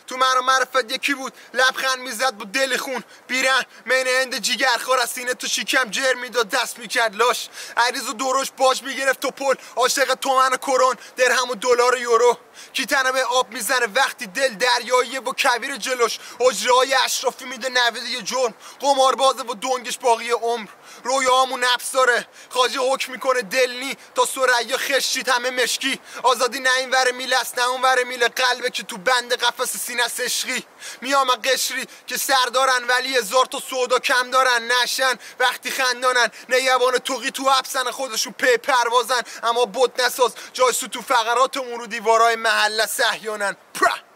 تو من و معرفت یکی بود، لبخند میزد با دل خون، بیرن مین هند جیگر خور از سینه تو شیکم جر میداد دست میکرد لاش، عریض و دروش باج میگرفت تو پل، عاشق تومن و کرون درهم و دلار و یورو، کی تنه به آب میزنه وقتی دل دریاییه با کویر جلوش، اجرای اشرافی میده نوید یه جرم، قماربازه و دنگش باقی عمر، رویامون نفس داره، خاجی حکم میکنه دلنی تا سریا خشید همه مشکی، آزادی نه این ور میله است نه اون ور میله، قلبه که تو بند قفس سینه است عشقی، میام قشری که سردارن ولی هزار تا سودا کم دارن، نشن وقتی خندانن نیبان توقی تو حبسن خودشون پی پروازن، اما بد نساز جای تو فقراتمون رو دیوارای محله سهیانن.